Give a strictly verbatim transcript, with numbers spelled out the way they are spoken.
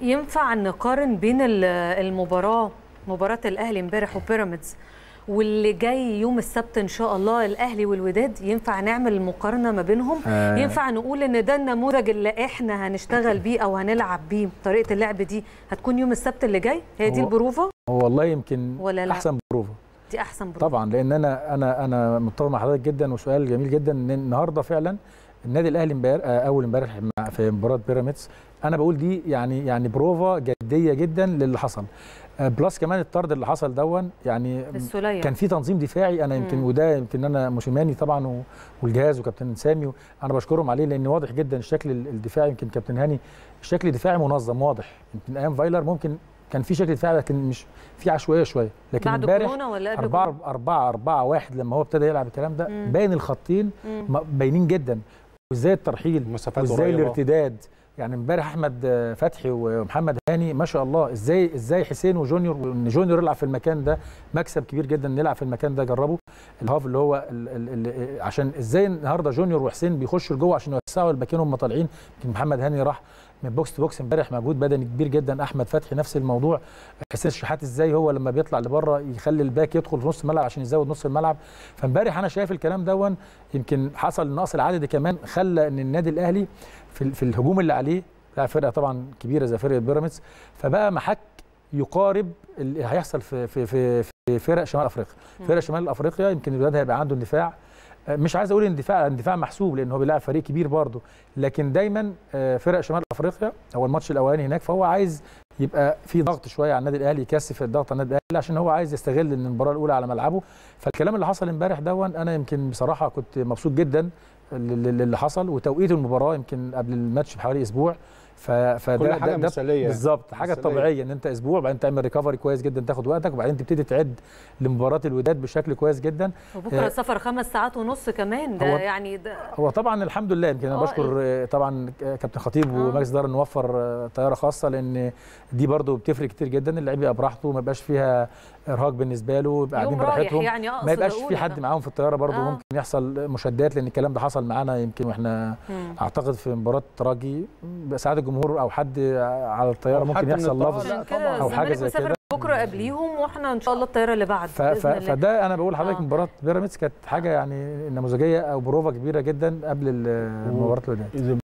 ينفع نقارن بين المباراه مباراه الاهلي امبارح وبيراميدز واللي جاي يوم السبت ان شاء الله الاهلي والوداد؟ ينفع نعمل مقارنه ما بينهم؟ آه ينفع نقول ان ده النموذج اللي احنا هنشتغل بيه او هنلعب بيه؟ طريقه اللعب دي هتكون يوم السبت اللي جاي؟ هي دي البروفه؟ هو والله يمكن ولا لا؟ احسن بروفه دي احسن بروفه طبعا، لان انا انا انا متفق مع حضرتك جدا، وسؤال جميل جدا. ان النهارده فعلا النادي الاهلي امبارح اول امبارح في مباراه بيراميدز، انا بقول دي يعني يعني بروفه جديه جدا للي حصل، بلس كمان الطرد اللي حصل دون. يعني السولية. كان في تنظيم دفاعي، انا يمكن وده يمكن انا موسيماني طبعا والجهاز وكابتن سامي انا بشكرهم عليه، لان واضح جدا الشكل الدفاعي. يمكن كابتن هاني الشكل الدفاعي منظم واضح، يمكن ايام فايلر ممكن كان في شكل دفاعي لكن مش في عشوائيه شويه، لكن بعد كورونا ولا قبل أربعة أربعة أربعة واحد لما هو ابتدى يلعب الكلام ده باين الخطين باينين جدا، وازاي الترحيل وازاي الارتداد. يعني امبارح احمد فتحي ومحمد هاني ما شاء الله، ازاي ازاي حسين وجونيور، وان جونيور يلعب في المكان ده مكسب كبير جدا نلعب في المكان ده. جربوا الهاف اللي هو ال ال ال عشان ازاي النهارده جونيور وحسين بيخشوا لجوه عشان يوسعوا الباكين هم طالعين. يمكن محمد هاني راح من بوكس تو بوكس امبارح مجهود بدني كبير جدا. احمد فتحي نفس الموضوع. حسين الشحات ازاي هو لما بيطلع لبره يخلي الباك يدخل في نص الملعب عشان يزود نص الملعب. فامبارح انا شايف الكلام دون يمكن حصل النقص العددي كمان خلى ان النادي الاهلي في, في الهجوم اللي عليه لا فرقه طبعا كبيره زي فرقه بيراميدز، فبقى محك يقارب اللي هيحصل في في في في فرق شمال افريقيا. فرق شمال افريقيا يمكن الولاد هيبقى عنده اندفاع، مش عايز اقول اندفاع اندفاع محسوب لان هو بيلاعب فريق كبير برضه، لكن دايما فرق شمال افريقيا هو الماتش الاولاني هناك، فهو عايز يبقى في ضغط شويه على النادي الاهلي، يكثف الضغط على النادي الاهلي عشان هو عايز يستغل ان المباراه الاولى على ملعبه. فالكلام اللي حصل امبارح دون انا يمكن بصراحه كنت مبسوط جدا اللي حصل، وتوقيت المباراه يمكن قبل الماتش بحوالي اسبوع. فده كل حاجه مثاليه بالظبط، حاجه طبيعيه ان انت اسبوع وبعدين تعمل ريكفري كويس جدا تاخد وقتك وبعدين تبتدي تعد لمباراه الوداد بشكل كويس جدا. وبكره السفر خمس ساعات ونص كمان ده يعني ده هو طبعا الحمد لله. يمكن انا بشكر طبعا كابتن خطيب ومجلس الاداره انه وفر طياره خاصه، لان دي برده بتفرق كتير جدا. اللعيب يبقى براحته ما يبقاش فيها ارهاق بالنسبه له، يبقى قاعدين براحتهم يعني ما يبقاش في حد معاهم في الطياره برده آه. ممكن يحصل مشادات، لان الكلام ده حصل معانا يمكن واحنا مم. اعتقد في مباراه تراجي ساعات الجمهور او حد على الطياره ممكن يحصل لفظ او حاجه زي كده بكره قبليهم، واحنا ان شاء الله الطياره اللي بعد فده انا بقول لحضرتك آه. مباراه بيراميدز كانت حاجه يعني نموذجيه او بروفه كبيره جدا قبل مباراه الوداد.